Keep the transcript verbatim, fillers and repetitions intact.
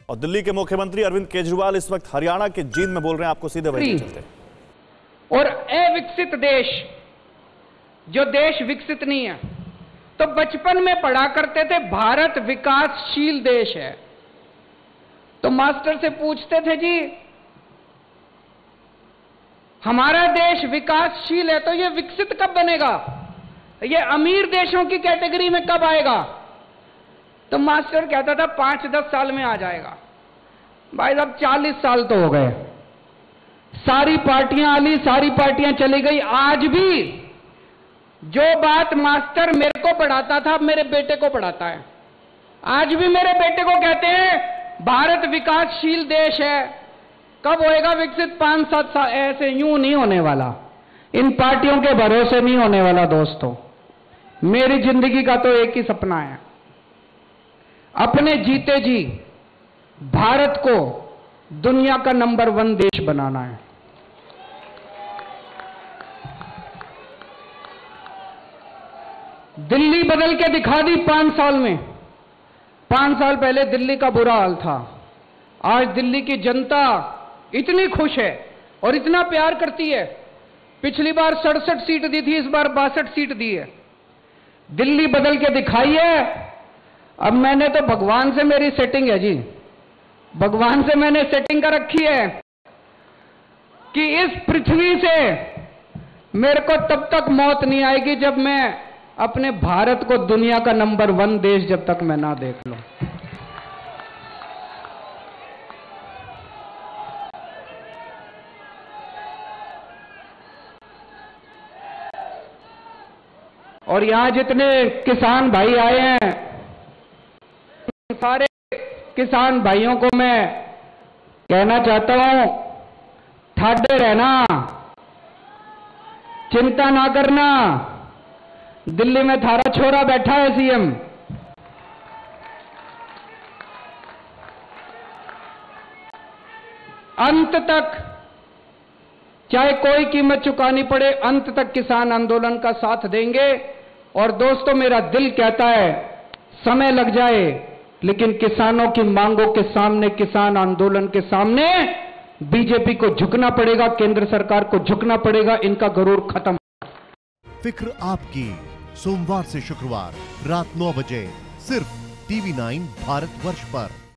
और दिल्ली के मुख्यमंत्री अरविंद केजरीवाल इस वक्त हरियाणा के जींद में बोल रहे हैं, आपको सीधे वहीं चलते हैं। और अविकसित देश, जो देश विकसित नहीं है, तो बचपन में पढ़ा करते थे भारत विकासशील देश है। तो मास्टर से पूछते थे, जी हमारा देश विकासशील है तो ये विकसित कब बनेगा, ये अमीर देशों की कैटेगरी में कब आएगा? तो मास्टर कहता था पांच दस साल में आ जाएगा। भाई साहब चालीस साल तो हो गए, सारी पार्टियां आली, सारी पार्टियां चली गई। आज भी जो बात मास्टर मेरे को पढ़ाता था, मेरे बेटे को पढ़ाता है। आज भी मेरे बेटे को कहते हैं भारत विकासशील देश है, कब होएगा विकसित? पांच सात साल। ऐसे यूं नहीं होने वाला, इन पार्टियों के भरोसे नहीं होने वाला। दोस्तों, मेरी जिंदगी का तो एक ही सपना है, अपने जीते जी भारत को दुनिया का नंबर वन देश बनाना है। दिल्ली बदल के दिखा दी पांच साल में। पांच साल पहले दिल्ली का बुरा हाल था, आज दिल्ली की जनता इतनी खुश है और इतना प्यार करती है। पिछली बार सड़सठ सीट दी थी, इस बार बासठ सीट दी है। दिल्ली बदल के दिखाई है। अब मैंने तो भगवान से मेरी सेटिंग है जी, भगवान से मैंने सेटिंग कर रखी है कि इस पृथ्वी से मेरे को तब तक मौत नहीं आएगी जब मैं अपने भारत को दुनिया का नंबर वन देश जब तक मैं ना देख लूं। और यहां जितने किसान भाई आए हैं, सारे किसान भाइयों को मैं कहना चाहता हूं, ठाडे रहना, चिंता ना करना। दिल्ली में थारा छोरा बैठा है सीएम। अंत तक, चाहे कोई कीमत चुकानी पड़े, अंत तक किसान आंदोलन का साथ देंगे। और दोस्तों, मेरा दिल कहता है समय लग जाए, लेकिन किसानों की मांगों के सामने, किसान आंदोलन के सामने बीजेपी को झुकना पड़ेगा, केंद्र सरकार को झुकना पड़ेगा। इनका गरूर खत्म। फिक्र आपकी, सोमवार से शुक्रवार रात नौ बजे सिर्फ टीवी नाइन भारतवर्ष पर।